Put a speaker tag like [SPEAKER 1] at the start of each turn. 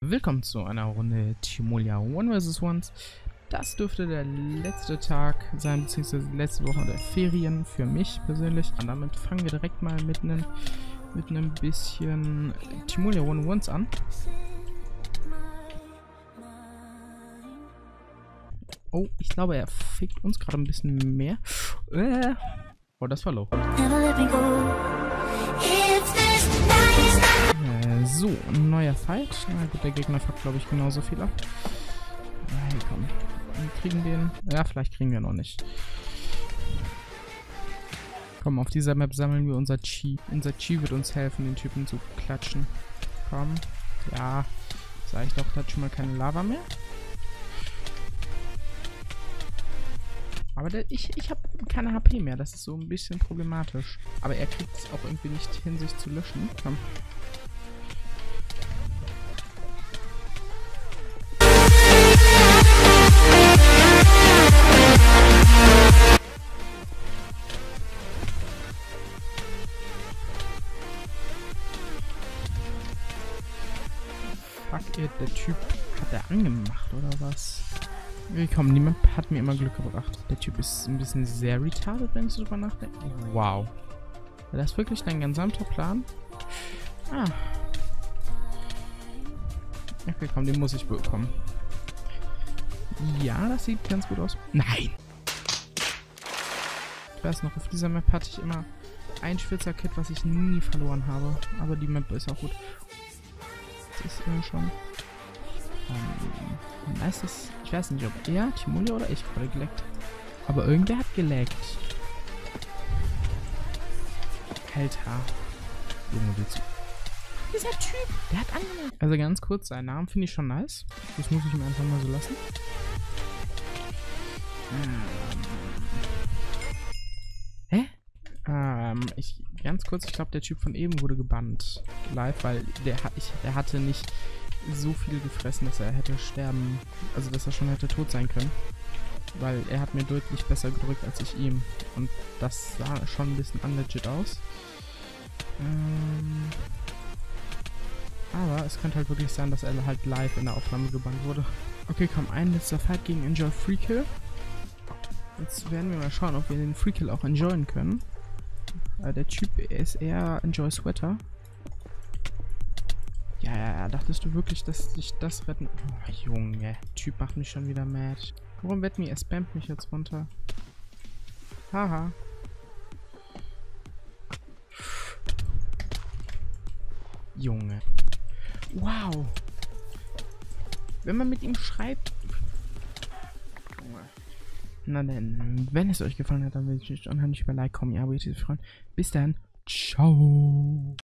[SPEAKER 1] Willkommen zu einer Runde Timolia One vs. Ones. Das dürfte der letzte Tag sein, beziehungsweise die letzte Woche der Ferien für mich persönlich. Und damit fangen wir direkt mal mit einem bisschen Timolia One Ones an. Oh, ich glaube, er fickt uns gerade ein bisschen mehr. Oh, das war low. So, ein neuer Fight. Na gut, der Gegner fuckt, glaube ich, genauso viel ab. Hey, komm. Wir kriegen den. Ja, vielleicht kriegen wir noch nicht. Komm, auf dieser Map sammeln wir unser Chi. Unser Chi wird uns helfen, den Typen zu klatschen. Komm. Ja. Sag ich doch, da hat schon mal keine Lava mehr. Aber ich habe keine HP mehr. Das ist so ein bisschen problematisch. Aber er kriegt es auch irgendwie nicht hin, sich zu löschen. Komm. Fuck it, der Typ hat er angemacht oder was? Komm, die Map hat mir immer Glück gebracht. Der Typ ist ein bisschen sehr retarded, wenn ich so drüber nachdenke. Wow. War das wirklich dein gesamter Plan? Ah. Okay, komm, den muss ich bekommen. Ja, das sieht ganz gut aus. Nein! Ich weiß noch, auf dieser Map hatte ich immer ein Schwitzer-Kit, was ich nie verloren habe. Aber die Map ist auch gut. Das ist schon... ist das, ich weiß nicht, ob er, Timolia oder ich gerade geleckt. Aber irgendwer hat geleckt. Alter. Junge, willst du... Dieser Typ, der hat angemeldet. Also ganz kurz, seinen Namen finde ich schon nice. Das muss ich ihm einfach mal so lassen. Hä? Ganz kurz, ich glaube, der Typ von eben wurde gebannt. Live, weil der hatte nicht so viel gefressen, dass er hätte sterben, also dass er schon hätte tot sein können. Weil er hat mir deutlich besser gedrückt als ich ihm. Und das sah schon ein bisschen unlegit aus. Aber es könnte halt wirklich sein, dass er halt live in der Aufnahme gebannt wurde. Okay, komm, ein letzter Fight gegen Enjoy Free Kill. Jetzt werden wir mal schauen, ob wir den Free Kill auch enjoyen können. Der Typ ist eher Enjoy Sweater. Ja, dachtest du wirklich, dass ich das retten... Oh, Junge, Typ macht mich schon wieder mad. Warum wetten wir? Er spammt mich jetzt runter. Haha. Junge. Wow. Wenn man mit ihm schreibt... Na denn, wenn es euch gefallen hat, dann würde ich mich unheimlich über Like, Kommen, Abo, freuen. Bis dann. Ciao.